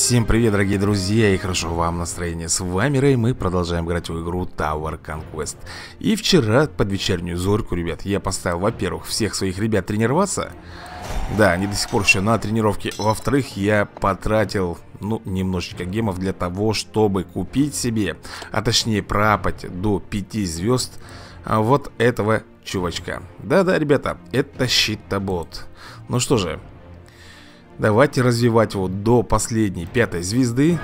Всем привет, дорогие друзья, и хорошо вам настроение. С вами Рэй, мы продолжаем играть в игру Tower Conquest. И вчера под вечернюю зорьку, ребят, я поставил, во-первых, всех своих ребят тренироваться. Да, они до сих пор еще на тренировке. Во-вторых, я потратил, немножечко гемов для того, чтобы купить себе, а точнее пропать до 5 звезд вот этого чувачка. Да-да, ребята, это щитобот. Ну что же, давайте развивать его до последней 5-й звезды.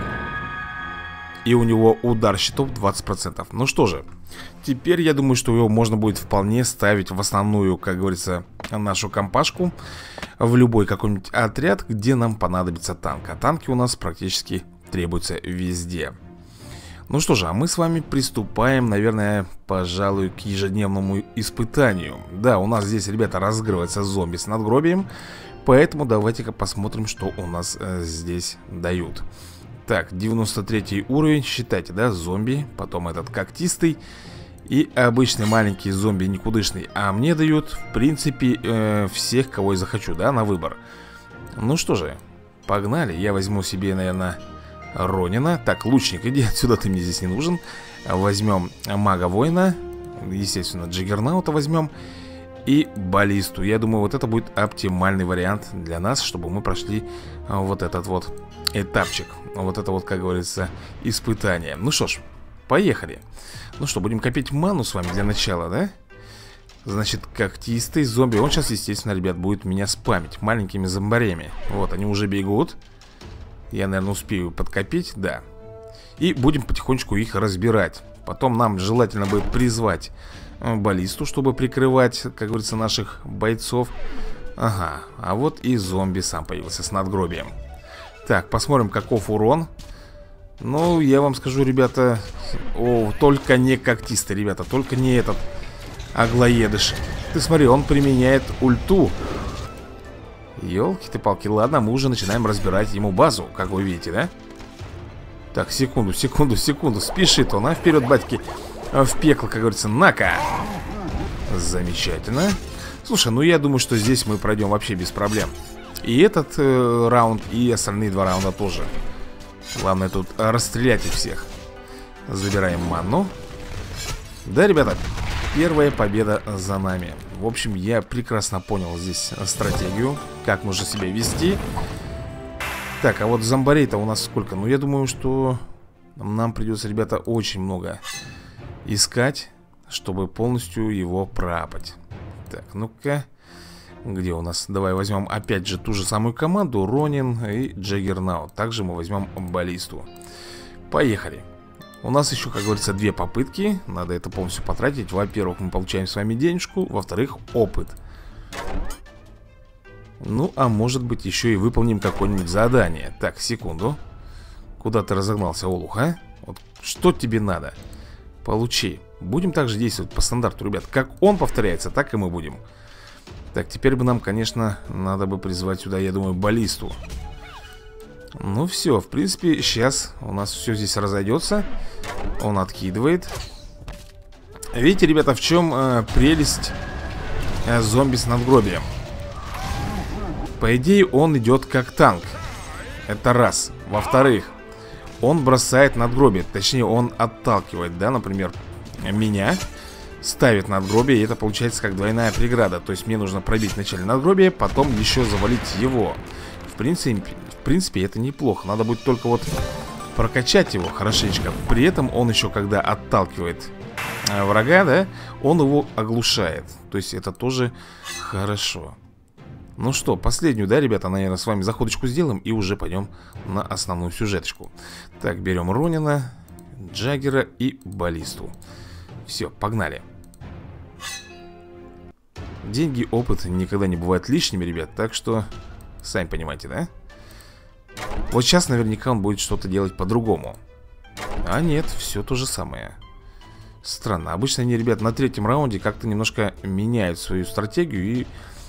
И у него удар щитов 20%. Ну что же, теперь я думаю, что его можно будет вполне ставить в основную, как говорится, нашу компашку. В любой какой-нибудь отряд, где нам понадобится танк. А танки у нас практически требуются везде. Ну что же, а мы с вами приступаем, наверное, пожалуй, к ежедневному испытанию. Да, у нас здесь, ребята, разыгрывается зомби с надгробием. Поэтому давайте-ка посмотрим, что у нас здесь дают. Так, 93 уровень, считайте, да, зомби. Потом этот когтистый. И обычный маленький зомби никудышный. А мне дают, в принципе, всех, кого я захочу, да, на выбор. Ну что же, погнали. Я возьму себе, наверное, Ронина. Так, лучник, иди отсюда, ты мне здесь не нужен. Возьмем мага-воина. Естественно, Джаггернаута возьмем. И баллисту. Я думаю, вот это будет оптимальный вариант для нас, чтобы мы прошли вот этот вот этапчик. Вот это вот, как говорится, испытание. Ну что ж, поехали. Ну что, будем копить ману с вами для начала, да? Значит, когтистый зомби. Он сейчас, естественно, ребят, будет меня спамить маленькими зомбарями. Вот, они уже бегут. Я, наверное, успею подкопить, да. И будем потихонечку их разбирать. Потом нам желательно бы призвать баллисту, чтобы прикрывать, как говорится, наших бойцов. Ага, а вот и зомби сам появился с надгробием. Так, посмотрим, каков урон. Ну, я вам скажу, ребята, только не когтистый, ребята, только не этот аглоедыш. Ты смотри, он применяет ульту. Ёлки-ты-палки, ладно, мы уже начинаем разбирать ему базу, как вы видите, да? Так, секунду, спешит он, вперед, батьки. В пекло, как говорится, на-ка. Замечательно. Слушай, ну я думаю, что здесь мы пройдем вообще без проблем. И этот раунд, и остальные два раунда тоже. Главное тут расстрелять их всех. Забираем ману. Да, ребята, первая победа за нами. В общем, я прекрасно понял здесь стратегию, как нужно себя вести. Так, а вот зомбарей-то у нас сколько? Ну, я думаю, что нам придется, ребята, очень много искать, чтобы полностью его пропать. Так, ну-ка. Где у нас? Давай возьмем опять же ту же самую команду. Ронин и Джаггернаут. Также мы возьмем баллисту. Поехали. У нас еще, как говорится, 2 попытки. Надо это полностью потратить. Во-первых, мы получаем с вами денежку. Во-вторых, опыт. Ну, а может быть, еще и выполним какое-нибудь задание. Так, секунду. Куда ты разогнался, олух, а? Вот что тебе надо? Получи. Будем также действовать по стандарту, ребят. Как он повторяется, так и мы будем. Так, теперь бы нам, конечно, надо бы призвать сюда, я думаю, баллисту. Ну все, в принципе, сейчас у нас все здесь разойдется. Он откидывает. Видите, ребята, в чем прелесть зомби с надгробием? По идее, он идет как танк. Это раз. Во-вторых, он бросает надгробие. Точнее, он отталкивает, да, например, меня. Ставит надгробие, и это получается как двойная преграда. То есть мне нужно пробить вначале надгробие, потом еще завалить его. В принципе, это неплохо. Надо будет только вот прокачать его хорошенечко. При этом он еще, когда отталкивает врага, да, он его оглушает. То есть это тоже хорошо. Ну что, последнюю, да, ребята, наверное, с вами заходочку сделаем и уже пойдем на основную сюжеточку. Так, берем Ронина, Джаггера и баллисту. Все, погнали. Деньги, опыт никогда не бывают лишними, ребят. Так что, сами понимаете, да? Вот сейчас наверняка он будет что-то делать по-другому. А нет, все то же самое. Странно, обычно они, ребят, на 3-м раунде как-то немножко меняют свою стратегию и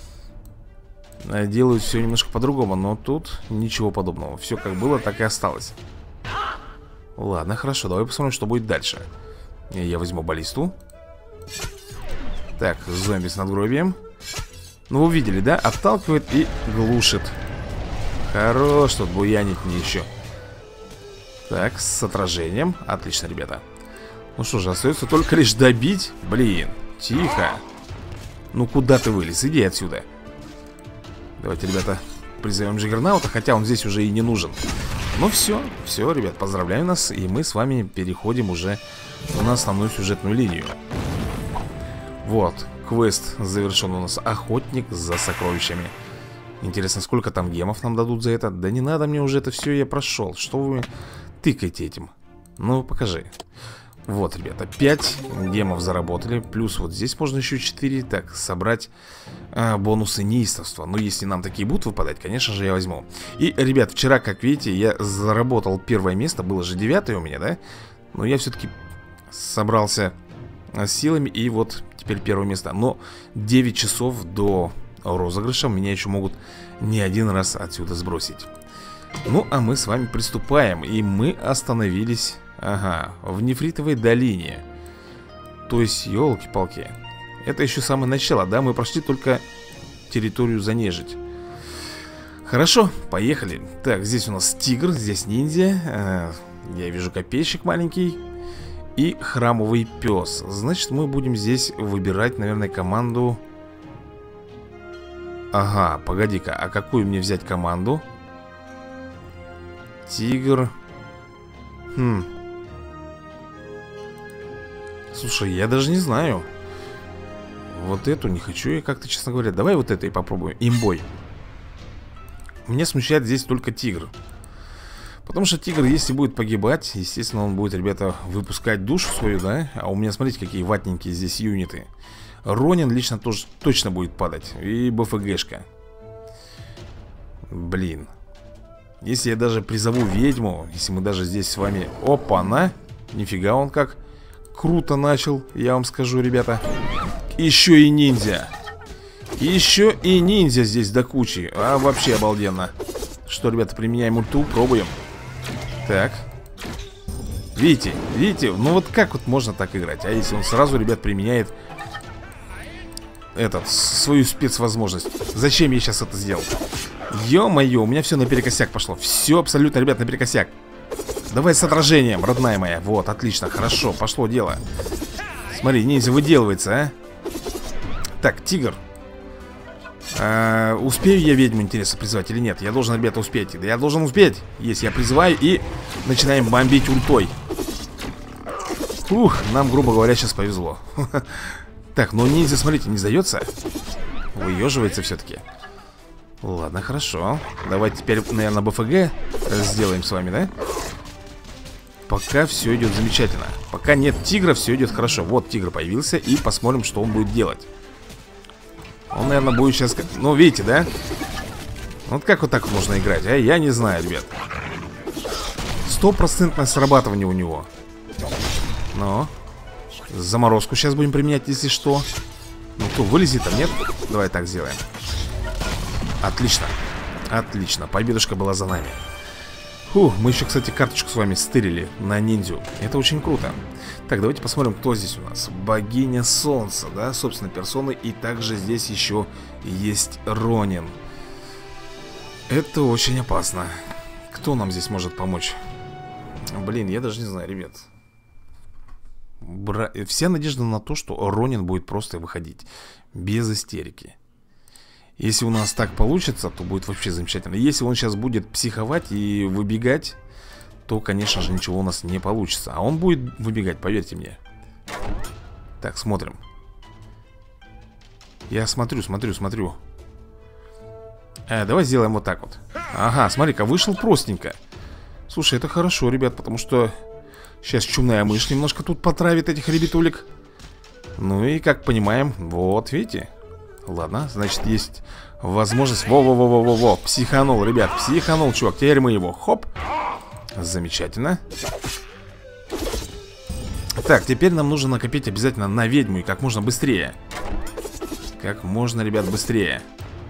делают все немножко по-другому. Но тут ничего подобного. Все как было, так и осталось. Ладно, хорошо, давай посмотрим, что будет дальше. Я возьму баллисту. Так, зомби с надгробием. Ну, вы видели, да? Отталкивает и глушит. Хорош тут буянить мне еще. Так, с отражением. Отлично, ребята. Ну что же, остается только лишь добить. Блин, тихо. Ну куда ты вылез? Иди отсюда. Давайте, ребята, призовем Джиггернаута, хотя он здесь уже и не нужен. Ну все, ребят, поздравляю нас. И мы с вами переходим уже на основную сюжетную линию. Вот, квест завершен у нас. Охотник за сокровищами. Интересно, сколько там гемов нам дадут за это? Да не надо мне уже это все, я прошел. Что вы тыкаете этим? Ну, покажи. Вот, ребята, 5 гемов заработали. Плюс вот здесь можно еще 4. Так, собрать бонусы неистовства. Ну, если нам такие будут выпадать, конечно же, я возьму. И, ребят, вчера, как видите, я заработал первое место. Было же 9-е у меня, да? Но я все-таки собрался силами. И вот теперь первое место. Но 9 часов до розыгрыша меня еще могут не один раз отсюда сбросить. Ну, а мы с вами приступаем. И мы остановились... Ага, в Нефритовой долине. То есть, елки-палки, это еще самое начало, да? Мы прошли только территорию за нежить. Хорошо, поехали. Так, здесь у нас тигр, здесь ниндзя. Я вижу копейщик маленький. И храмовый пес. Значит, мы будем здесь выбирать, наверное, команду. Ага, погоди-ка, а какую мне взять команду? Тигр. Слушай, я даже не знаю. Вот эту не хочу я как-то, честно говоря. Давай вот это и попробуем. Имбой. Меня смущает здесь только тигр. Потому что тигр, если будет погибать, естественно, он будет, ребята, выпускать душу свою, да? А у меня, смотрите, какие ватненькие здесь юниты. Ронин лично тоже точно будет падать. И БФГшка. Блин. Если я даже призову ведьму, если мы даже здесь с вами... Опа-на! Нифига он как круто начал, я вам скажу, ребята. Еще и ниндзя. Еще и ниндзя здесь до кучи. А вообще обалденно. Что, ребята, применяем ульту, пробуем. Так. Видите, видите, ну вот как вот можно так играть? А если он сразу, ребят, применяет свою спецвозможность? Зачем я сейчас это сделал? Ё-моё, у меня все наперекосяк пошло. Все абсолютно, ребят, наперекосяк. Давай с отражением, родная моя. Вот, отлично, хорошо, пошло дело. Смотри, ниндзя выделывается, а. Так, тигр. Успею я ведьму, интересно, призвать или нет? Я должен, ребята, успеть. Да я должен успеть. Есть, я призываю и начинаем бомбить ультой. Ух, нам, грубо говоря, сейчас повезло. Так, но ниндзя, смотрите, не сдается. Выеживается все-таки. Ладно, хорошо. Давайте теперь, наверное, БФГ сделаем с вами, да? Пока все идет замечательно. Пока нет тигра, все идет хорошо. Вот тигр появился, и посмотрим, что он будет делать. Он, наверное, будет сейчас... Ну, видите, да? Вот как вот так можно играть, а? Я не знаю, ребят. 100% срабатывание у него. Но заморозку сейчас будем применять, если что. Ну, кто вылезет там, нет? Давай так сделаем. Отлично. Отлично, победушка была за нами. Фух, мы еще, кстати, карточку с вами стырили на ниндзю. Это очень круто. Так, давайте посмотрим, кто здесь у нас. Богиня Солнца, да, собственно, персоны. И также здесь еще есть Ронин. Это очень опасно. Кто нам здесь может помочь? Блин, я даже не знаю, ребят. Вся надежда на то, что Ронин будет просто выходить без истерики. Если у нас так получится, то будет вообще замечательно. Если он сейчас будет психовать и выбегать, то, конечно же, ничего у нас не получится. А он будет выбегать, поверьте мне. Так, смотрим. Я смотрю. Давай сделаем вот так вот. Ага, смотри-ка, вышел простенько. Слушай, это хорошо, ребят, потому что сейчас чумная мышь немножко тут потравит этих ребятулек. Ну и, как понимаем, вот, видите? Ладно, значит, есть возможность... Во-во-во-во-во-во, психанул, ребят, психанул, чувак. Теперь мы его, хоп. Замечательно. Так, теперь нам нужно накопить обязательно на ведьму. И как можно быстрее. Как можно, ребят, быстрее.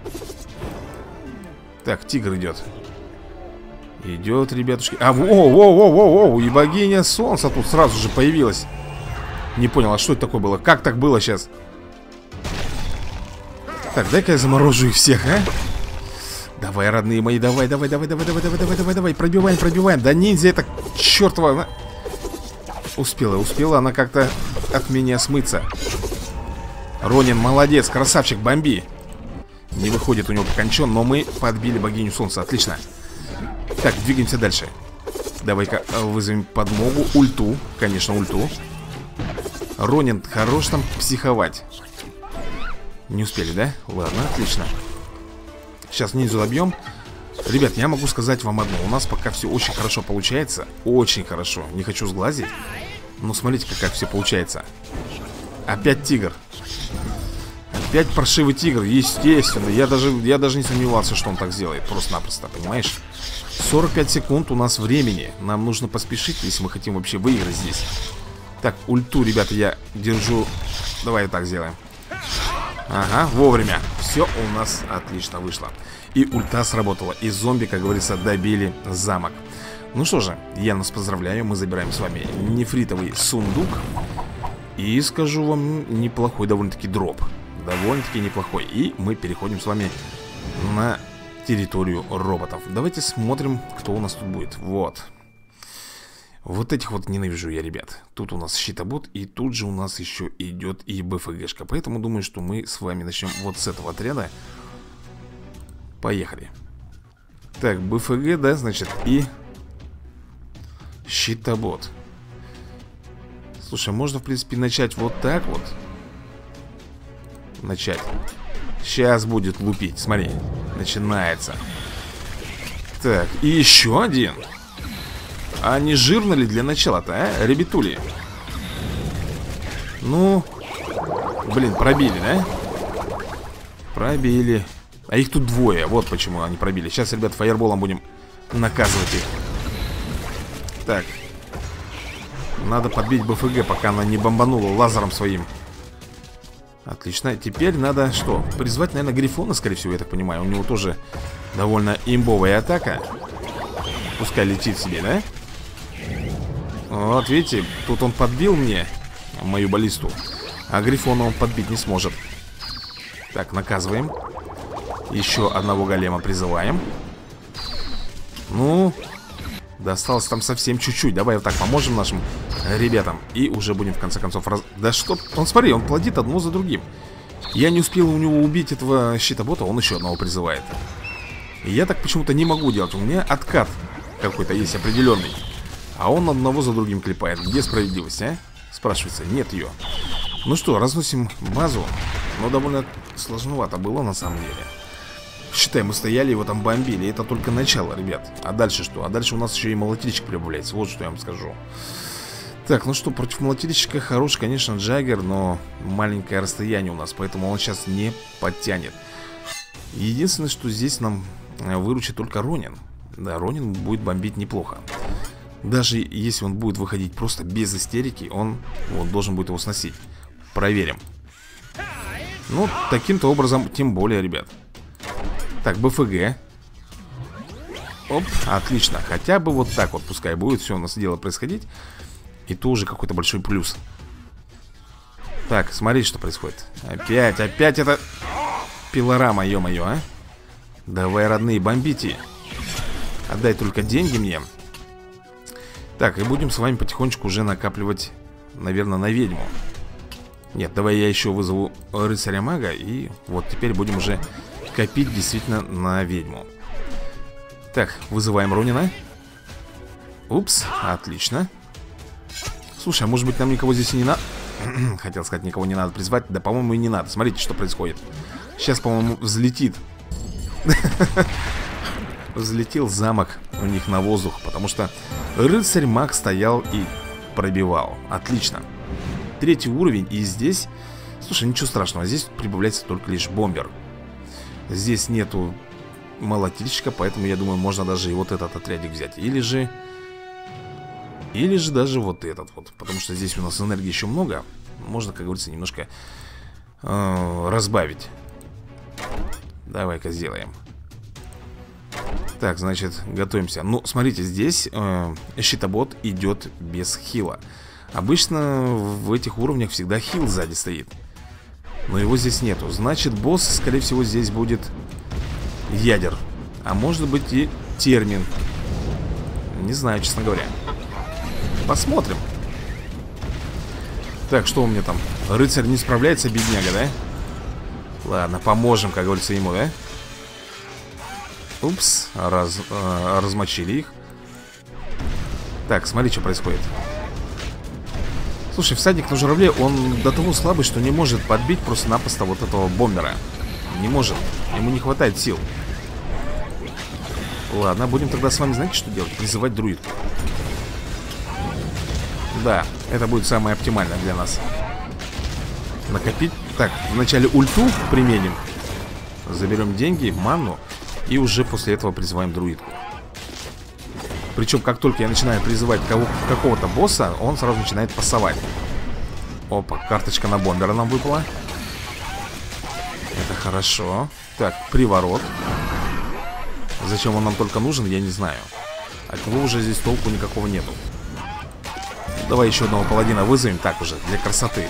Так, тигр идет. Идет, ребятушки. А, воу, и богиня солнца тут сразу же появилась. Не понял, а что это такое было? Как так было сейчас? Так, дай-ка я заморожу их всех, а? Давай, родные мои, давай, давай, давай, давай, давай, давай, давай, давай, давай, пробиваем, пробиваем. Да ниндзя это чертова. Успела она как-то от меня смыться. Ронин, молодец, красавчик, бомби. Не выходит у него покончен, но мы подбили богиню солнца, отлично. Так, двигаемся дальше. Давай-ка вызовем подмогу, ульту, конечно, ульту. Ронин, хорош там психовать. Не успели, да? Ладно, отлично. Сейчас ниндзю добьем. Ребят, я могу сказать вам одно. У нас пока все очень хорошо получается. Очень хорошо, не хочу сглазить. Но смотрите, как все получается. Опять тигр. Опять паршивый тигр, естественно. Я даже не сомневался, что он так сделает. Просто-напросто, понимаешь? 45 секунд у нас времени. Нам нужно поспешить, если мы хотим вообще выиграть здесь. Так, ульту, ребята, я держу. Давай так сделаем. Ага, вовремя. Все у нас отлично вышло. И ульта сработала. И зомби, как говорится, добили замок. Ну что же, я нас поздравляю. Мы забираем с вами нефритовый сундук. И скажу вам, неплохой довольно-таки дроп. Довольно-таки неплохой. И мы переходим с вами на территорию роботов. Давайте смотрим, кто у нас тут будет. Вот. Вот этих вот ненавижу я, ребят. Тут у нас щитобот, и тут же у нас еще идет и БФГшка. Поэтому думаю, что мы с вами начнем вот с этого отряда. Поехали. Так, БФГ, да, значит, и щитобот. Слушай, можно, в принципе, начать вот так вот. Начать. Сейчас будет лупить, смотри. Начинается. Так, и еще один. А не жирно ли для начала-то, а, ребятули? Ну, блин, пробили, да? Пробили. А их тут двое, вот почему они пробили. Сейчас, ребят, фаерболом будем наказывать их. Так. Надо подбить БФГ, пока она не бомбанула лазером своим. Отлично, теперь надо что? Призвать, наверное, Грифона, скорее всего, я так понимаю. У него тоже довольно имбовая атака. Пускай летит себе, да? Вот, видите, тут он подбил мне мою баллисту, а Грифона он подбить не сможет. Так, наказываем. Еще одного голема призываем. Ну, досталось там совсем чуть-чуть. Давай вот так поможем нашим ребятам. И уже будем в конце концов Да что, он смотри, он плодит одно за другим. Я не успел у него убить этого щитобота, он еще одного призывает. И я так почему-то не могу делать. У меня откат какой-то есть определенный. А он одного за другим клепает. Где справедливость, а? Спрашивается, нет ее. Ну что, разносим базу. Но довольно сложновато было на самом деле. Считай, мы стояли, его там бомбили. Это только начало, ребят. А дальше что? А дальше у нас еще и молотильщик прибавляется. Вот что я вам скажу. Так, ну что, против молотильщика хорош, конечно, Джаггер, но маленькое расстояние у нас, поэтому он сейчас не подтянет. Единственное, что здесь нам выручит только Ронин. Да, Ронин будет бомбить неплохо. Даже если он будет выходить просто без истерики, он должен будет его сносить. Проверим. Ну, таким-то образом, тем более, ребят. Так, БФГ. Оп, отлично. Хотя бы вот так вот, пускай будет все у нас дело происходить. И то уже какой-то большой плюс. Так, смотрите, что происходит. Опять это пилорама, ё-моё, а. Давай, родные, бомбите. Отдай только деньги мне. Так, и будем с вами потихонечку уже накапливать, наверное, на ведьму. Нет, давай я еще вызову рыцаря-мага. И вот теперь будем уже копить действительно на ведьму. Так, вызываем Ронина. Упс, отлично. Слушай, а может быть нам никого здесь и не надо? Хотел сказать, никого не надо призвать. Да, по-моему, и не надо. Смотрите, что происходит. Сейчас, по-моему, взлетит. Взлетел замок у них на воздух. Потому что рыцарь-маг стоял и пробивал. Отлично. 3-й уровень. И здесь, слушай, ничего страшного. Здесь прибавляется только лишь бомбер. Здесь нету молотильщика. Поэтому, я думаю, можно даже и вот этот отрядик взять. Или же даже вот этот вот. Потому что здесь у нас энергии еще много. Можно, как говорится, немножко разбавить. Давай-ка сделаем. Так, значит, готовимся. Ну, смотрите, здесь щитобот идет без хила. Обычно в этих уровнях всегда хил сзади стоит. Но его здесь нету. Значит, босс, скорее всего, здесь будет ядер. А может быть и термин. Не знаю, честно говоря. Посмотрим. Так, что у меня там? Рыцарь не справляется, бедняга, да? Ладно, поможем, как говорится, ему, да? Упс, размочили их. Так, смотри, что происходит. Слушай, всадник на журавле, он до того слабый, что не может подбить просто-напросто вот этого бомбера. Не может, ему не хватает сил. Ладно, будем тогда с вами, знаете, что делать? Призывать друидку. Да, это будет самое оптимальное для нас. Накопить. Так, вначале ульту применим. Заберем деньги, манну. И уже после этого призываем друидку. Причем, как только я начинаю призывать какого-то босса, он сразу начинает пасовать. Опа, карточка на бомбера нам выпала. Это хорошо. Так, приворот. Зачем он нам только нужен, я не знаю. От него уже здесь толку никакого нету. Давай еще одного паладина вызовем. Так уже, для красоты.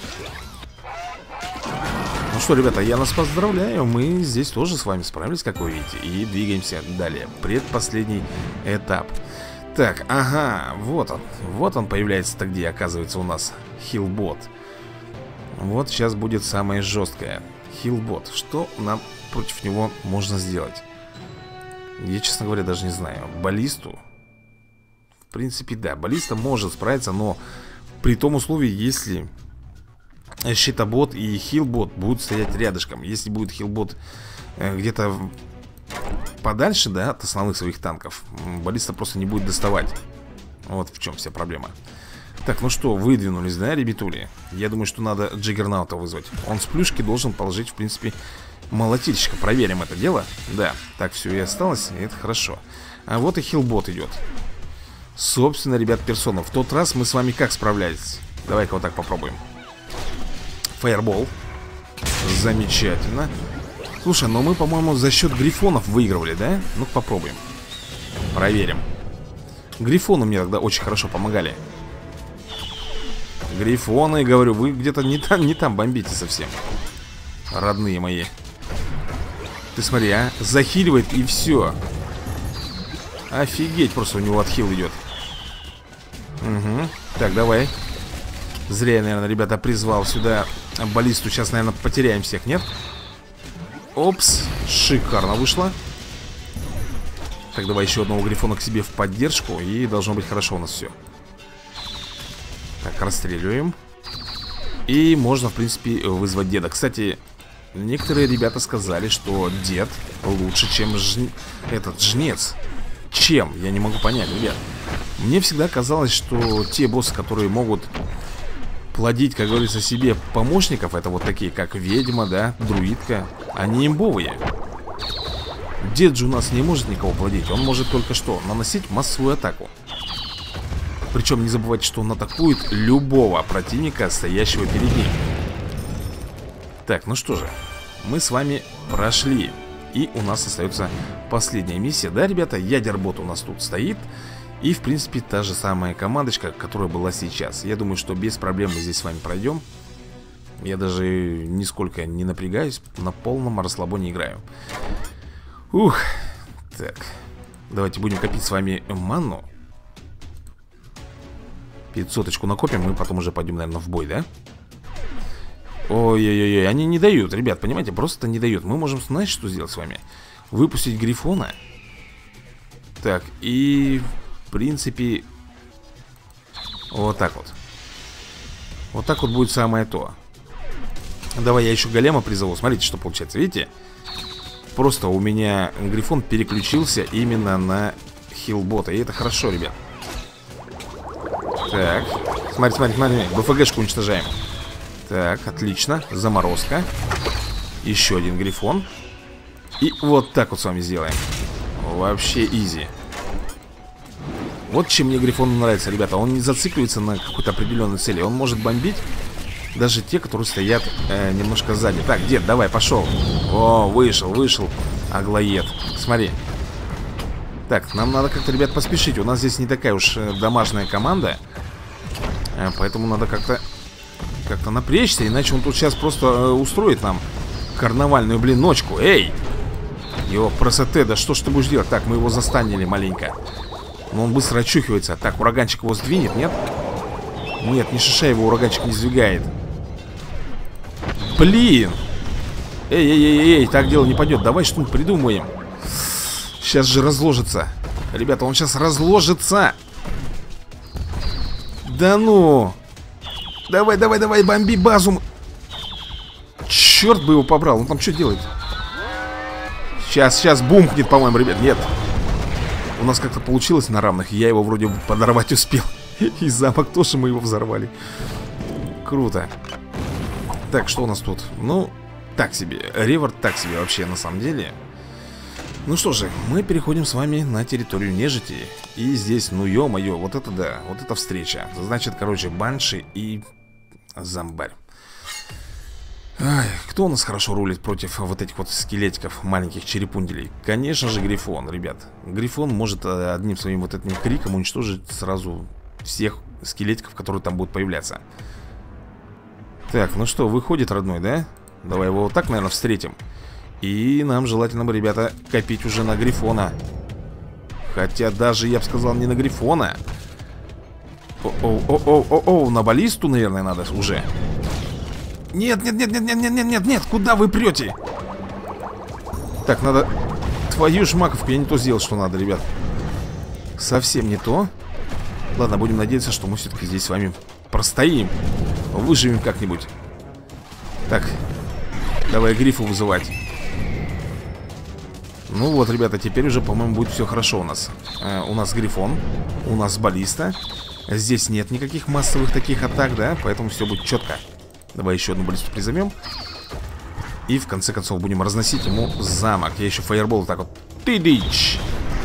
Ну что, ребята, я нас поздравляю. Мы здесь тоже с вами справились, как вы видите. И двигаемся далее. Предпоследний этап. Так, ага, вот он. Вот он появляется-то где, оказывается, у нас хилбот. Вот сейчас будет самое жесткое. Хилбот. Что нам против него можно сделать? Я, честно говоря, даже не знаю. Баллисту? В принципе, да, баллиста может справиться, но при том условии, если щитобот и хилбот будут стоять рядышком. Если будет хилбот где-то подальше, да, от основных своих танков, баллиста просто не будет доставать. Вот в чем вся проблема. Так, ну что, выдвинулись, да, ребятули? Я думаю, что надо Джиггернаута вызвать. Он с плюшки должен положить, в принципе, молотильщика. Проверим это дело. Да, так все и осталось, и это хорошо. А вот и хилбот идет. Собственно, ребят, персона. В тот раз мы с вами как справлялись? Давай-ка вот так попробуем. Фаербол. Замечательно. Слушай, но мы, по-моему, за счет грифонов выигрывали, да? Ну-ка попробуем. Проверим. Грифоны мне тогда очень хорошо помогали. Грифоны, говорю, вы где-то не там бомбите совсем. Родные мои. Ты смотри, а, захиливает и все. Офигеть, просто у него отхил идет. Угу. Так, давай. Зря я, наверное, ребята, призвал сюда баллисту. Сейчас, наверное, потеряем всех, нет? Опс, шикарно вышло. Так, давай еще одного грифона к себе в поддержку. И должно быть хорошо у нас все. Так, расстреливаем. И можно, в принципе, вызвать деда. Кстати, некоторые ребята сказали, что дед лучше, чем этот жнец. Чем? Я не могу понять, ребят. Мне всегда казалось, что те боссы, которые могут плодить, как говорится, себе помощников, это вот такие, как ведьма, да, друидка, они имбовые. Дед же у нас не может никого плодить. Он может только что наносить массовую атаку. Причем не забывайте, что он атакует любого противника, стоящего перед ним. Так, ну что же, мы с вами прошли. И у нас остается последняя миссия. Да, ребята, ядербот у нас тут стоит. И, в принципе, та же самая командочка, которая была сейчас. Я думаю, что без проблем мы здесь с вами пройдем. Я даже нисколько не напрягаюсь. На полном расслабоне играю. Ух. Так, давайте будем копить с вами манну. 500-очку накопим, мы потом уже пойдем, наверное, в бой, да? Ой-ой-ой, они не дают, ребят, понимаете, просто не дают. Мы можем, знаете, что сделать с вами? Выпустить грифона. Так, и в принципе вот так вот. Вот так вот будет самое то. Давай я еще голема призову. Смотрите, что получается, видите? Просто у меня грифон переключился именно на хилбота. И это хорошо, ребят. Так, смотри, БФГшку уничтожаем. Так, отлично, заморозка. Еще один грифон. И вот так вот с вами сделаем. Вообще изи. Вот чем мне грифон нравится, ребята. Он не зацикливается на какой-то определенной цели. Он может бомбить даже те, которые стоят немножко сзади. Так, дед, давай, пошел. О, вышел Аглоед, смотри. Так, нам надо как-то, ребят, поспешить. У нас здесь не такая уж домашняя команда. Поэтому надо как-то напрячься. Иначе он тут сейчас просто устроит нам карнавальную, блин, ночку. Эй! Его красоты, да что ж ты будешь делать? Так, мы его застанили маленько. Но он быстро очухивается. Так, ураганчик его сдвинет, нет? Нет, не шиша его ураганчик не сдвигает. Блин! Эй, так дело не пойдет. Давай что-нибудь придумаем. Сейчас же разложится. Ребята, он сейчас разложится. Да ну! Давай, бомби базу. Черт бы его побрал. Он там что делает? Сейчас бумкнет, по-моему, ребят. Нет. У нас как-то получилось на равных. Я его вроде подорвать успел. И замок тоже мы его взорвали. Круто. Так, что у нас тут? Ну, так себе. Реворд так себе вообще, на самом деле. Ну что же, мы переходим с вами на территорию нежити. И здесь, ну ё-моё, вот это да, вот эта встреча. Значит, короче, банши и зомбарь. Ай, кто у нас хорошо рулит против вот этих вот скелетиков, маленьких черепунделей? Конечно же, Грифон, ребят. Грифон может одним своим вот этим криком уничтожить сразу всех скелетиков, которые там будут появляться. Так, ну что, выходит, родной, да? Давай его вот так, наверное, встретим. И нам желательно бы, ребята, копить уже на Грифона. Хотя даже, я бы сказал, не на Грифона. О-о-о-о-о-о, на баллисту, наверное, надо уже. Нет, куда вы прете? Так, надо... Твою ж маковку, я не то сделал, что надо, ребят. Совсем не то. Ладно, будем надеяться, что мы все-таки здесь с вами простоим. Выживем как-нибудь. Так, давай Грифу вызывать. Ну вот, ребята, теперь уже, по-моему, будет все хорошо у нас. У нас Грифон, у нас баллиста. Здесь нет никаких массовых таких атак, да? Поэтому все будет четко. Давай еще одну баллисту призовем. И в конце концов будем разносить ему замок. Я еще фаербол так вот. Ты дичь!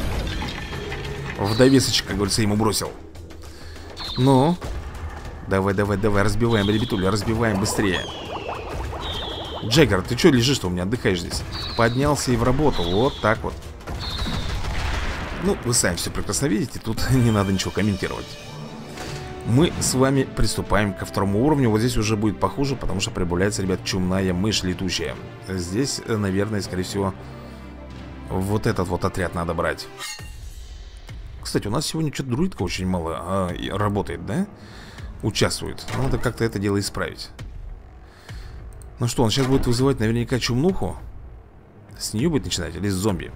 В довесочек, как говорится, ему бросил. Ну, давай, разбиваем, ребятуля, разбиваем быстрее. Джаггер, ты что лежишь-то у меня, отдыхаешь здесь? Поднялся и в работу, вот так вот. Ну, вы сами все прекрасно видите, тут не надо ничего комментировать. Мы с вами приступаем ко второму уровню. Вот здесь уже будет похуже, потому что прибавляется, ребят, чумная мышь летучая. Здесь, наверное, скорее всего, вот этот вот отряд надо брать. Кстати, у нас сегодня что-то друидка очень мало работает, да? Участвует. Надо как-то это дело исправить. Ну что, он сейчас будет вызывать наверняка чумнуху. С нее будет начинать или с зомби?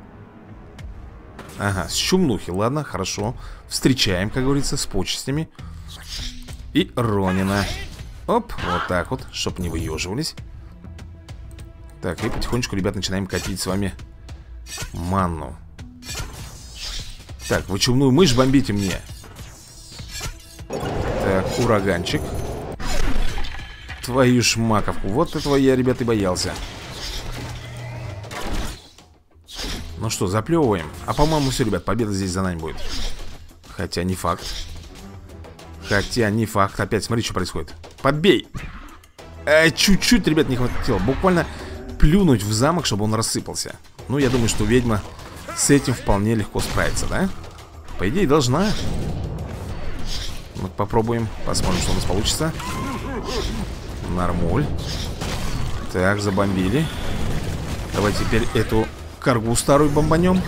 Ага, с чумнухи, ладно, хорошо. Встречаем, как говорится, с почестями. И Ронина. Оп, вот так вот, чтоб не выеживались. Так, и потихонечку, ребят, начинаем катить с вами манну. Так, вы чумную мышь бомбите мне. Так, ураганчик. Твою ж маковку. Вот этого я, ребят, и боялся. Ну что, заплевываем. А по-моему все, ребят, победа здесь за нами будет. Хотя не факт. Хотя не факт. Опять смотри, что происходит. Подбей. Чуть-чуть, ребят, не хватило. Буквально плюнуть в замок, чтобы он рассыпался. Ну, я думаю, что ведьма с этим вполне легко справится, да? По идее, должна. Ну, попробуем. Посмотрим, что у нас получится. Нормуль. Так, забомбили. Давай теперь эту каргу старую бомбанем.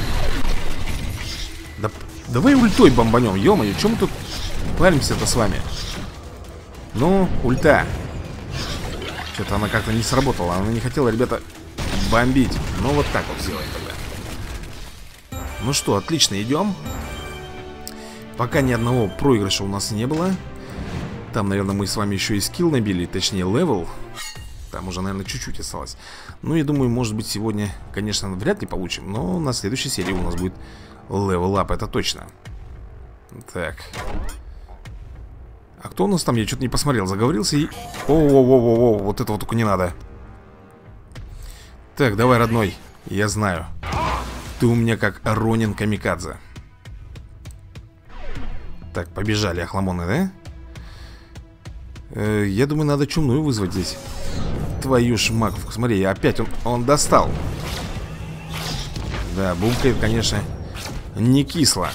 Да, давай ультой бомбанем, ё-моё, чем мы тут паримся-то с вами? Ну, ульта. Что-то она как-то не сработала. Она не хотела, ребята, бомбить. Ну, вот так вот сделаем тогда. Ну что, отлично, идем. Пока ни одного проигрыша у нас не было. Там, наверное, мы с вами еще и скилл набили. Точнее, левел. Там уже, наверное, чуть-чуть осталось. Ну, я думаю, может быть, сегодня, конечно, вряд ли получим. Но на следующей серии у нас будет левел-ап, это точно. Так. А кто у нас там? Я что-то не посмотрел, заговорился и... О-о-о-о-о, вот этого только не надо. Так, давай, родной. Я знаю. Ты у меня как Ронин Камикадзе. Так, побежали охламоны, да? Я думаю, надо чумную вызвать здесь. Твою ж маковку, смотри, опять он достал. Да, бумкает, конечно, не кисло.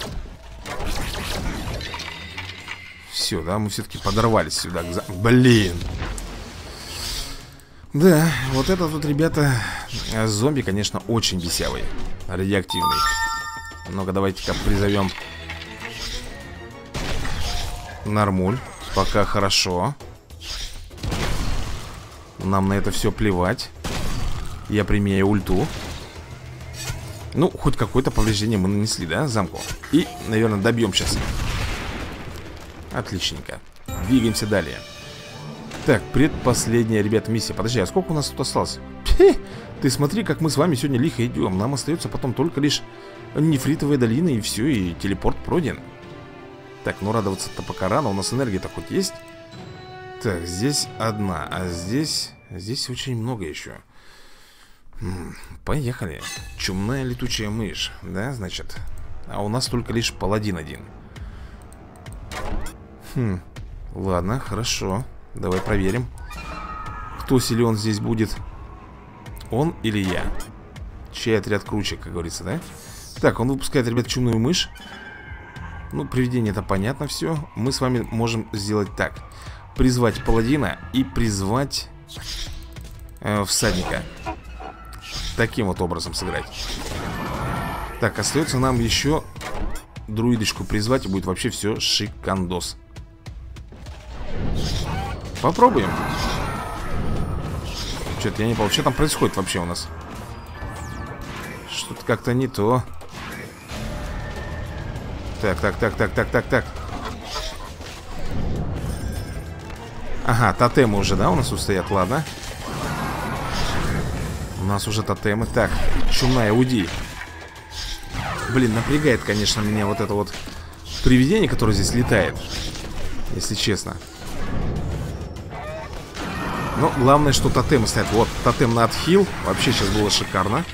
Все, да, мы все-таки подорвались сюда. Блин. Да, вот это тут, ребята, Зомби, конечно, очень бесявый. Радиоактивный. Ну-ка, давайте-ка призовем Нормуль. Пока хорошо. Нам на это все плевать. Я применяю ульту. Ну, хоть какое-то повреждение мы нанесли, да, замку? И, наверное, добьем сейчас. Отличненько. Двигаемся далее. Так, предпоследняя, ребята, миссия. Подожди, а сколько у нас тут осталось? Ты смотри, как мы с вами сегодня лихо идем. Нам остается потом только лишь нефритовая долина, и все, и телепорт пройден. Так, ну радоваться-то пока рано. У нас энергия-то хоть есть? Так, здесь одна, а здесь очень много еще. Поехали. Чумная летучая мышь, да, значит. А у нас только лишь паладин один. Ладно, хорошо. Давай проверим, кто силен здесь будет. Он или я? Чей отряд круче, как говорится, да? Так, он выпускает, ребят, чумную мышь. Ну, привидение это понятно все. Мы с вами можем сделать так: призвать паладина и призвать всадника. Таким вот образом сыграть. Так, остается нам еще друидочку призвать, и будет вообще все шикандос. Попробуем. Что-то я не понял, что там происходит вообще у нас. Что-то как-то не то. Так. Ага, тотемы уже, да, у нас устоят, ладно. У нас уже тотемы. Так, чумная, уйди. Блин, напрягает, конечно, меня вот это вот привидение, которое здесь летает, если честно. Но главное, что тотемы стоят. Вот, тотем на отхил. Вообще сейчас было шикарно.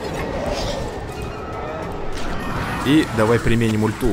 И давай применим ульту.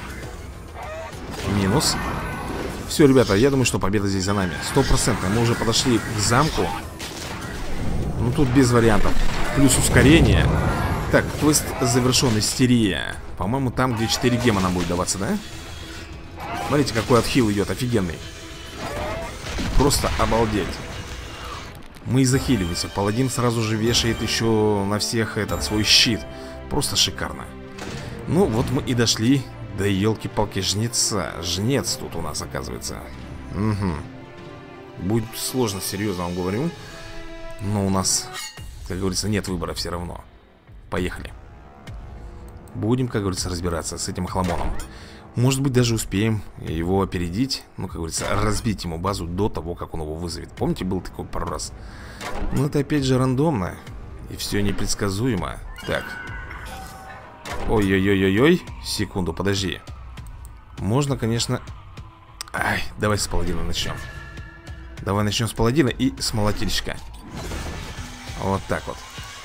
Минус. Все, ребята, я думаю, что победа здесь за нами. 100%. Мы уже подошли к замку. Ну, тут без вариантов. Плюс ускорение. Так, квест завершен. Истерия. По-моему, там, где 4 гема нам будет даваться, да? Смотрите, какой отхил идет. Офигенный. Просто обалдеть. Мы и захиливаемся. Паладин сразу же вешает еще на всех этот свой щит. Просто шикарно. Ну, вот мы и дошли до, елки-палки, жнеца. Жнец тут у нас, оказывается. Угу. Будет сложно, серьезно вам говорю. Но у нас, как говорится, нет выбора все равно. Поехали. Будем, как говорится, разбираться с этим хламоном. Может быть, даже успеем его опередить. Ну, как говорится, разбить ему базу до того, как он его вызовет. Помните, был такой пару раз? Но это опять же рандомно. И все непредсказуемо. Так. Ой-ой-ой-ой-ой. Секунду, подожди. Можно, конечно... Ай, давай с паладина начнем. Давай начнем с паладина и с молотильщика. Вот так вот.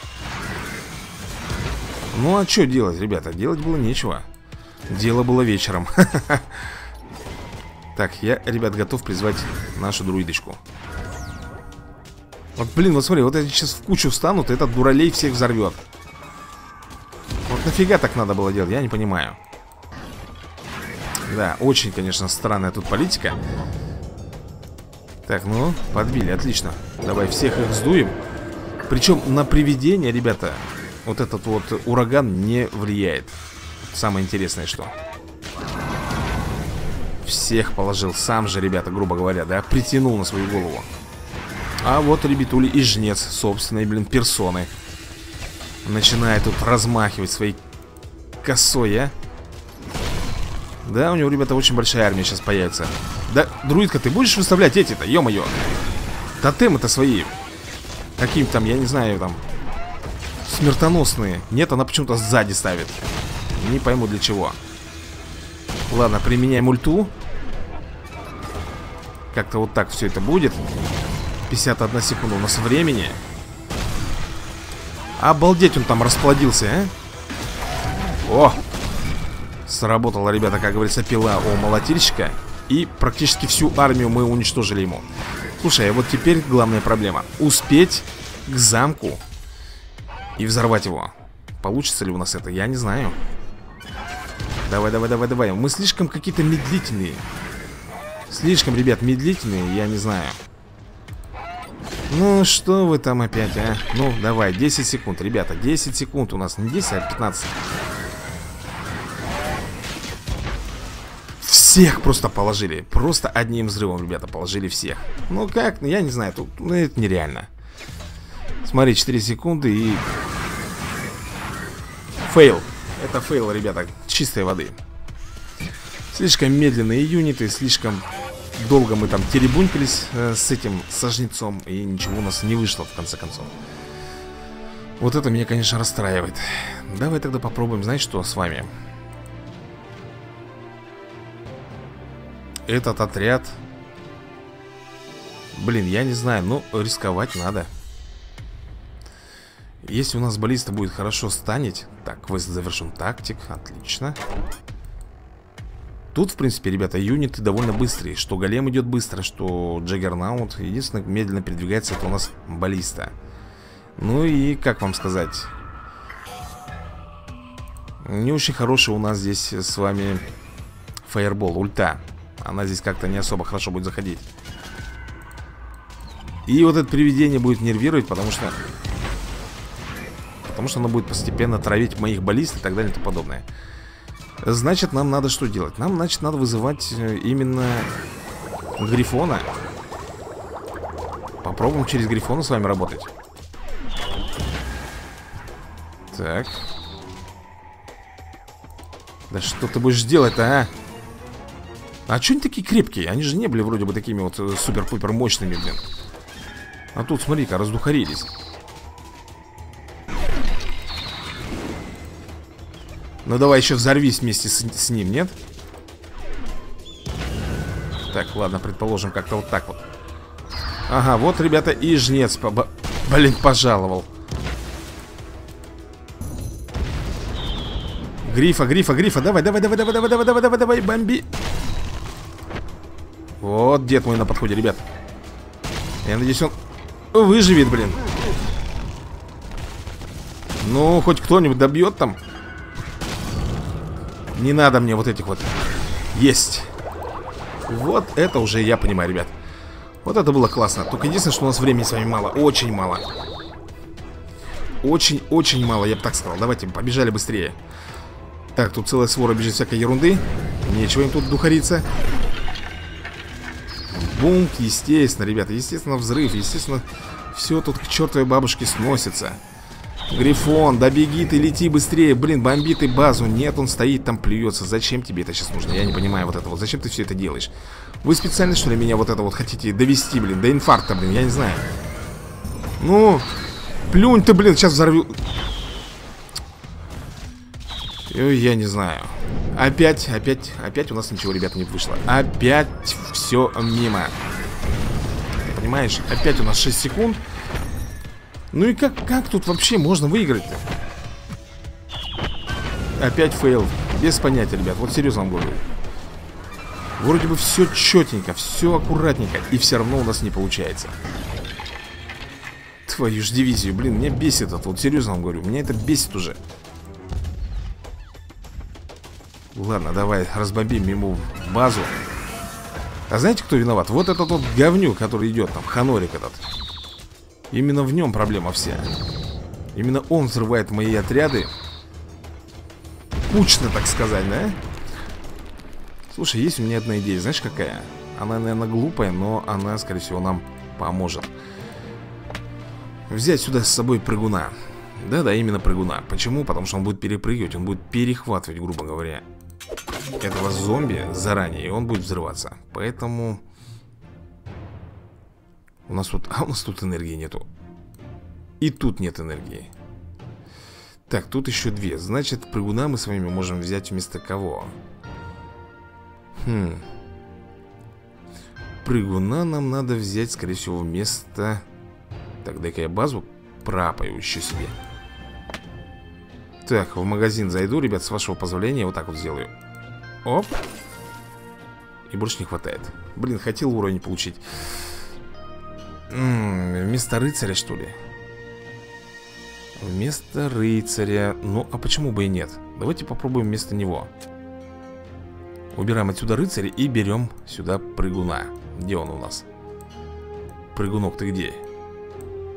Ну, а что делать, ребята? Делать было нечего. Дело было вечером. Так, я, ребят, готов призвать нашу друидочку. Вот, блин, вот смотри, вот эти сейчас в кучу встанут, и этот дуралей всех взорвет. Вот нафига так надо было делать, я не понимаю. Да, очень, конечно, странная тут политика. Так, ну, подбили, отлично. Давай всех их сдуем. Причем на привидение, ребята, вот этот вот ураган не влияет. Самое интересное, что всех положил сам же, ребята, грубо говоря, да, притянул на свою голову. А вот, ребятули, и жнец собственной, блин, персоны начинает тут размахивать своей косой, а. Да, у него, ребята, очень большая армия сейчас появится. Да, друидка, ты будешь выставлять эти-то, ё-моё. Тотемы-то свои каким там, я не знаю, там смертоносные. Нет, она почему-то сзади ставит. Не пойму для чего. Ладно, применяем ульту. Как-то вот так все это будет. 51 секунда у нас времени. Обалдеть, он там расплодился, а? О! Сработала, ребята, как говорится, пила у молотильщика. И практически всю армию мы уничтожили ему. Слушай, а вот теперь главная проблема: успеть к замку и взорвать его. Получится ли у нас это? Я не знаю. Давай, давай, давай, давай. Мы слишком какие-то медлительные. Слишком, ребят, медлительные, я не знаю. Ну, что вы там опять, а? Ну, давай, 10 секунд, ребята, 10 секунд у нас. Не 10, а 15. Всех просто положили. Просто одним взрывом, ребята, положили всех. Ну, как? Я не знаю, тут ну, это нереально. Смотри, 4 секунды и... Фейл. Это фейл, ребята, чистой воды. Слишком медленные юниты, слишком долго мы там теребунькались с этим сожнецом. И ничего у нас не вышло, в конце концов. Вот это меня, конечно, расстраивает. Давай тогда попробуем, знаешь что, с вами. Этот отряд... Блин, я не знаю, но рисковать надо. Если у нас баллиста будет хорошо станить. Так, квест завершен. Тактик, отлично. Тут, в принципе, ребята, юниты довольно быстрые. Что голем идет быстро, что джаггернаут. Единственное, медленно передвигается, это у нас баллиста. Ну и, как вам сказать, не очень хороший у нас здесь с вами фаербол, ульта. Она здесь как-то не особо хорошо будет заходить. И вот это привидение будет нервировать, потому что оно будет постепенно травить моих баллист и так далее и тому подобное. Значит, нам надо что делать? Нам, значит, надо вызывать именно Грифона. Попробуем через Грифона с вами работать. Так. Да что ты будешь делать-то, а? Чё они такие крепкие? Они же не были вроде бы такими вот супер-пупер мощными, блин. А тут, смотри-ка, раздухарились. Ну давай еще взорвись вместе с ним, нет? Так, ладно, предположим, как-то вот так вот. Ага, вот, ребята, и жнец блин, пожаловал. Грифа, давай, бомби. Вот дед мой на подходе, ребят. Я надеюсь, он выживет, блин. Ну, хоть кто-нибудь добьет там. Не надо мне вот этих вот. Есть. Вот это уже я понимаю, ребят. Вот это было классно. Только единственное, что у нас времени с вами мало. Очень мало. Очень мало, я бы так сказал. Давайте, побежали быстрее. Так, тут целая свора бежит всякой ерунды. Нечего им тут духариться. Бум, естественно, ребята. Естественно, взрыв. Естественно, все тут к чертовой бабушке сносится. Грифон, да беги ты, лети быстрее. Блин, бомбит и базу. Нет, он стоит там, плюется. Зачем тебе это сейчас нужно? Я не понимаю вот это вот. Зачем ты все это делаешь? Вы специально, что ли, меня вот это вот хотите довести, блин? До инфаркта, блин, я не знаю. Ну, плюнь ты, блин, сейчас взорву. Я не знаю. Опять у нас ничего, ребята, не вышло. Опять все мимо. Понимаешь? Опять у нас 6 секунд. Ну и как тут вообще можно выиграть-то? Опять фейл. Без понятия, ребят. Вот серьезно вам говорю. Вроде бы все четенько, все аккуратненько. И все равно у нас не получается. Твою ж дивизию. Блин, меня бесит это. Вот серьезно вам говорю. Меня это бесит уже. Ладно, давай разбомбим ему базу. А знаете, кто виноват? Вот этот вот говнюк, который идет там. Ханорик этот. Именно в нем проблема вся. Именно он взрывает мои отряды. Кучно, так сказать, да? Слушай, есть у меня одна идея. Знаешь, какая? Она, наверное, глупая, но она, скорее всего, нам поможет. Взять сюда с собой прыгуна. Да-да, именно прыгуна. Почему? Потому что он будет перепрыгивать. Он будет перехватывать, грубо говоря, этого зомби заранее. И он будет взрываться. Поэтому... У нас тут энергии нету. И тут нет энергии. Так, тут еще две. Значит, прыгуна мы с вами можем взять вместо кого? Прыгуна нам надо взять, скорее всего, вместо... Так, дай-ка я базу прапаю еще себе. Так, в магазин зайду, ребят, с вашего позволения. Вот так вот сделаю. Оп. И больше не хватает. Блин, хотел уровень получить. Вместо рыцаря, что ли? Вместо рыцаря. Ну, а почему бы и нет? Давайте попробуем вместо него. Убираем отсюда рыцаря и берем сюда прыгуна. Где он у нас? Прыгунок, ты где?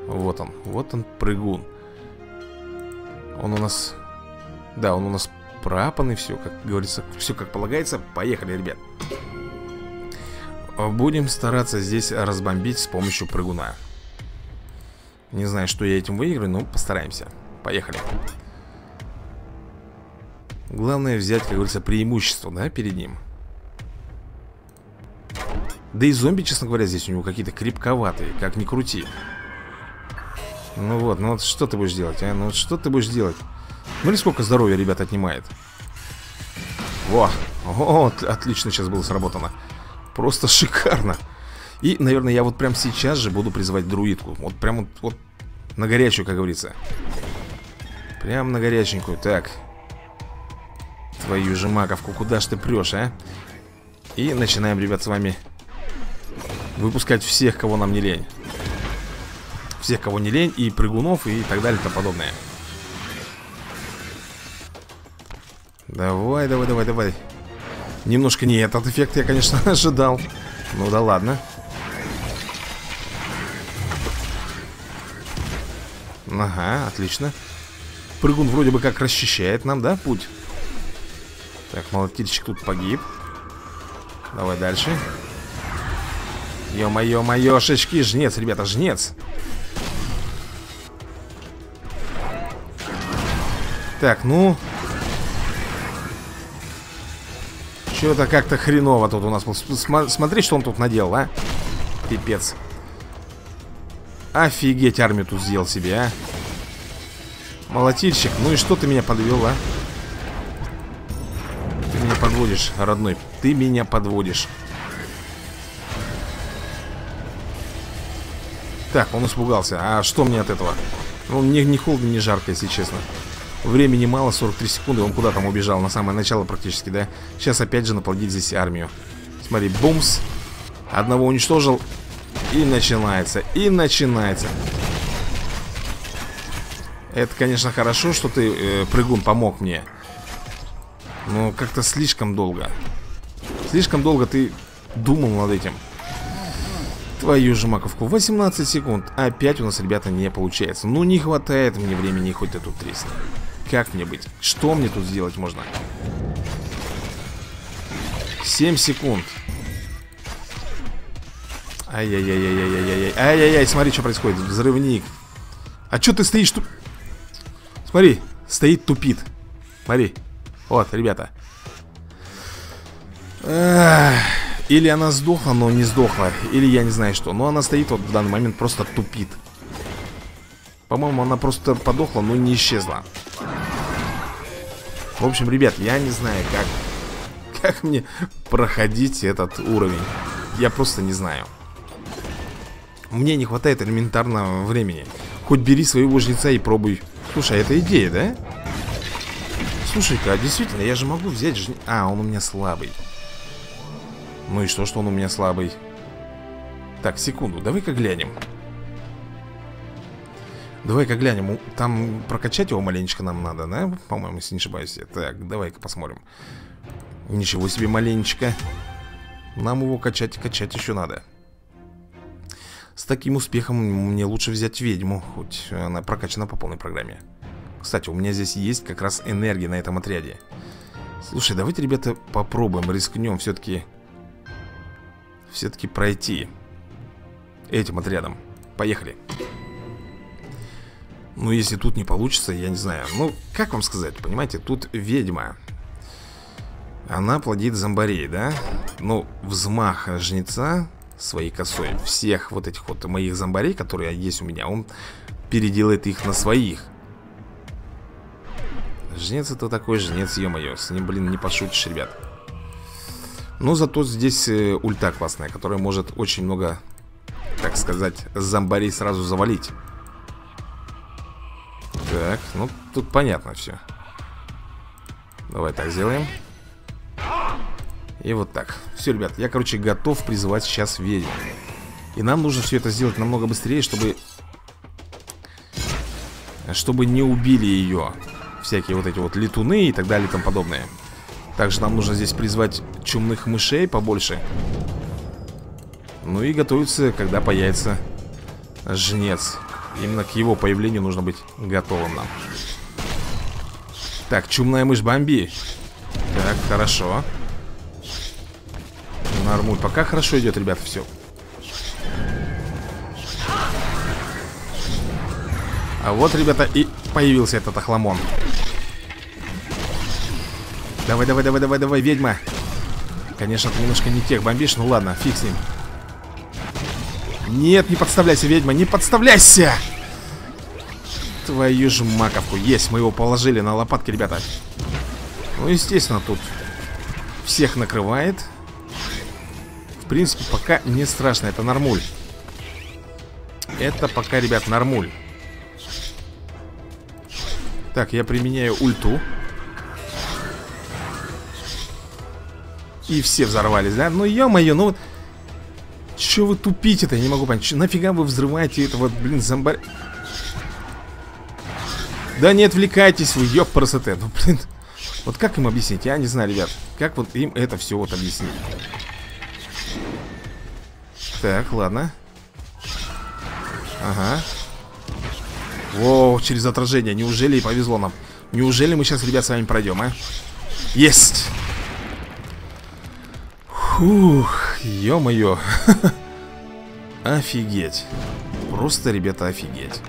Вот он, прыгун. Он у нас... Да, он у нас пропанный, все, как говорится, все как полагается. Поехали, ребят. Будем стараться здесь разбомбить с помощью прыгуна. Не знаю, что я этим выиграю, но постараемся. Поехали. Главное взять, как говорится, преимущество, да, перед ним. Да и зомби, честно говоря, здесь у него какие-то крепковатые, как ни крути. Ну вот что ты будешь делать, а? Ну вот что ты будешь делать? Смотри, сколько здоровья, ребят, отнимает. О, отлично сейчас было сработано. Просто шикарно. И, наверное, я вот прямо сейчас же буду призывать друидку. Вот прям вот на горячую, как говорится. Прям на горяченькую. Так. Твою же маковку, куда ж ты прешь, а? И начинаем, ребят, с вами выпускать всех, кого нам не лень. Всех, кого не лень, и прыгунов, и так далее, и тому подобное. Давай. Немножко не этот эффект я, конечно, ожидал. Ну да ладно. Ага, отлично. Прыгун вроде бы как расчищает нам, да, путь. Так, молотильщик тут погиб. Давай дальше. Ё-моё, шишки, жнец, ребята, жнец. Так, ну. Что-то как-то хреново тут у нас. Смотри, что он тут наделал, а. Пипец. Офигеть, армию тут сделал себе, а. Молотильщик, ну и что ты меня подвел, а? Ты меня подводишь, родной. Ты меня подводишь. Так, он испугался. А что мне от этого? Ну, мне не холодно, не жарко, если честно. Времени мало, 43 секунды. Он куда там убежал? На самое начало практически, да? Сейчас опять же наплодить здесь армию. Смотри, бумс. Одного уничтожил. И начинается. Это, конечно, хорошо, что ты, прыгун, помог мне. Но как-то слишком долго. Слишком долго ты думал над этим. Твою же маковку. 18 секунд. Опять у нас, ребята, не получается. Ну, не хватает мне времени, хоть ты тут тресни. Как мне быть? Что мне тут сделать можно? 7 секунд. Ай-яй-яй-яй-яй-яй-яй. Смотри, что происходит. Взрывник. А что ты стоишь тут? Смотри, стоит, тупит. Смотри. Вот, ребята. Или она сдохла, но не сдохла. Или я не знаю что. Но она стоит вот в данный момент, просто тупит. По-моему, она просто подохла, но не исчезла. В общем, ребят, я не знаю, как мне проходить этот уровень. Я просто не знаю. Мне не хватает элементарного времени. Хоть бери своего жреца и пробуй. Слушай, это идея, да? Слушай-ка, а действительно, я же могу взять жреца. А, он у меня слабый. Ну и что он у меня слабый? Так, секунду, давай-ка глянем. Давай-ка глянем. Там прокачать его маленечко нам надо, да? По-моему, если не ошибаюсь. Так, давай-ка посмотрим. Ничего себе маленечко. Нам его качать еще надо. С таким успехом мне лучше взять ведьму. Хоть она прокачана по полной программе. Кстати, у меня здесь есть как раз энергия на этом отряде. Слушай, давайте, ребята, попробуем, рискнем все-таки пройти этим отрядом. Поехали. Ну, если тут не получится, я не знаю. Ну, как вам сказать, понимаете, тут ведьма. Она плодит зомбарей, да? Ну, взмах жнеца своей косой всех вот этих вот моих зомбарей, которые есть у меня, он переделает их на своих. Жнец это такой жнец, ё-моё. С ним, блин, не пошутишь, ребят. Но зато здесь ульта классная, которая может очень много, так сказать, зомбарей сразу завалить. Так, ну тут понятно все. Давай так сделаем. И вот так. Все, ребят, я, короче, готов призывать сейчас ведьму. И нам нужно все это сделать намного быстрее, чтобы не убили ее всякие вот эти вот летуны и так далее и тому подобное. Также нам нужно здесь призвать чумных мышей побольше. Ну и готовиться, когда появится жнец. Именно к его появлению нужно быть готовым нам. Так, чумная мышь, бомби. Так, хорошо. Нормуль, пока хорошо идет, ребята, все. А вот, ребята, и появился этот охламон. Давай, давай, давай, давай, давай, ведьма. Конечно, ты немножко не тех бомбишь. Ну ладно, фиг с ним. Нет, не подставляйся, ведьма, не подставляйся. Твою же маковку. Есть, мы его положили на лопатки, ребята. Ну, естественно, тут всех накрывает. В принципе, пока не страшно. Это нормуль. Это пока, ребят, нормуль. Так, я применяю ульту. И все взорвались, да? Ну, ё-моё, ну вот. Чё вы тупите-то? Я не могу понять. Нафига вы взрываете это вот, блин, зомбарь? Да не отвлекайтесь вы, ёпрст. Ну, блин. Вот как им объяснить? Я не знаю, ребят. Как вот им это все вот объяснить? Так, ладно. Ага. Воу, через отражение. Неужели и повезло нам? Неужели мы сейчас, ребят, с вами пройдем, а? Есть! Фух, ё-моё. Офигеть. Просто, ребята, офигеть.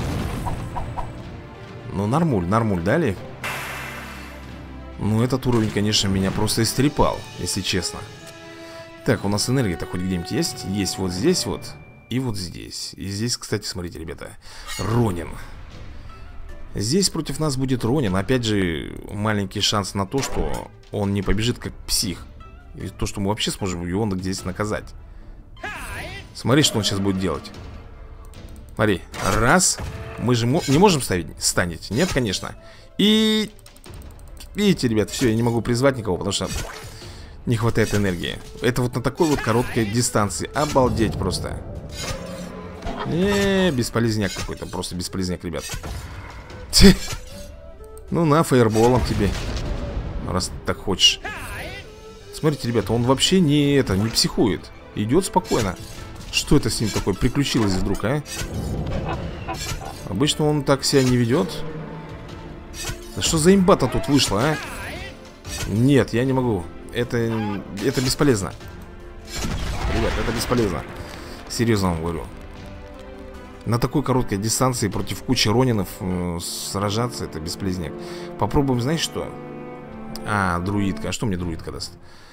Ну, нормуль, нормуль, дали? Ну, этот уровень, конечно, меня просто истрепал, если честно. Так, у нас энергия-то хоть где-нибудь есть? Есть вот здесь вот и вот здесь. И здесь, кстати, смотрите, ребята, Ронин. Здесь против нас будет Ронин. Опять же, маленький шанс на то, что он не побежит как псих. И то, что мы вообще сможем его здесь наказать. Смотри, что он сейчас будет делать. Смотри, раз. Мы же не можем станить? Нет, конечно. И... Видите, ребят, все, я не могу призвать никого, потому что не хватает энергии. Это вот на такой вот короткой дистанции. Обалдеть просто. Бесполезняк какой-то. Просто бесполезняк, ребят. Ну на, фаерболом тебе. Раз так хочешь. Смотрите, ребята, он вообще не психует. Идет спокойно. Что это с ним такое приключилось вдруг, а? Обычно он так себя не ведет. Да что за имба-то тут вышла, а? Нет, я не могу. Это бесполезно. Ребят, это бесполезно. Серьезно вам говорю. На такой короткой дистанции против кучи ронинов сражаться, это бесполезняк. Попробуем, знаешь что? А, друидка. А что мне друидка даст?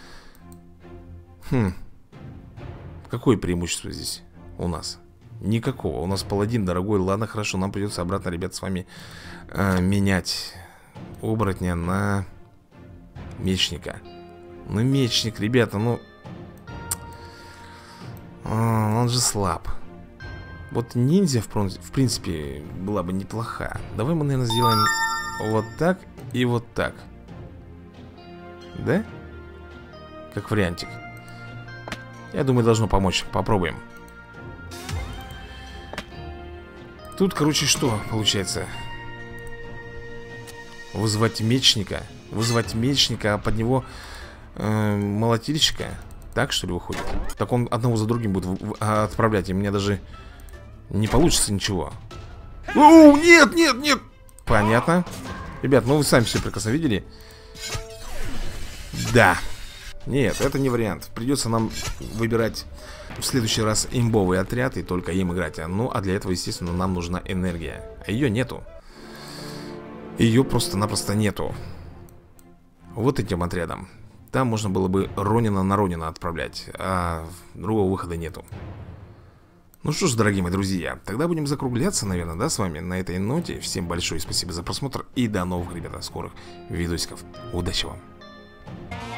Какое преимущество здесь у нас? Никакого. У нас паладин дорогой. Ладно, хорошо, нам придется обратно, ребят, с вами менять оборотня на мечника. Ну, мечник, ребята, ну... Он же слаб. Вот ниндзя, в принципе, была бы неплоха. Давай мы, наверное, сделаем вот так и вот так. Да? Как вариантик. Я думаю, должно помочь. Попробуем. Тут, короче, что получается? Вызвать мечника. Вызвать мечника, а под него молотильщика. Так, что ли, выходит? Так он одного за другим будет отправлять. И мне даже не получится ничего. Оу, нет, нет, нет. Понятно. Ребят, ну вы сами все прекрасно видели. Да. Нет, это не вариант. Придется нам выбирать в следующий раз имбовый отряд и только им играть. Ну, а для этого, естественно, нам нужна энергия. А ее нету. Ее просто-напросто нету. Вот этим отрядом. Там можно было бы Ронина на Ронина отправлять. А другого выхода нету. Ну что ж, дорогие мои друзья, тогда будем закругляться, наверное, да, с вами на этой ноте. Всем большое спасибо за просмотр и до новых, ребята, скорых видосиков. Удачи вам!